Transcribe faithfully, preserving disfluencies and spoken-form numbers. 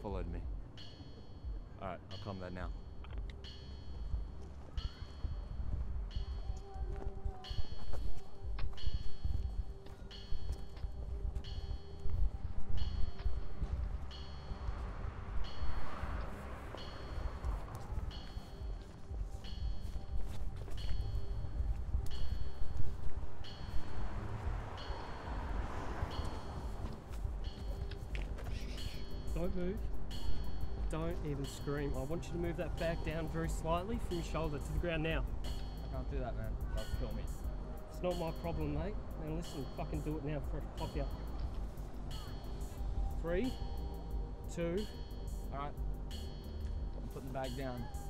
followed me. Alright, I'll calm that now. Don't move. Don't even scream. I want you to move that bag down very slightly from your shoulder to the ground now. I can't do that, man. That'll kill me. It's not my problem, mate. Now listen, fucking do it now before I pop you up. Three, two. Alright. I'm putting the bag down.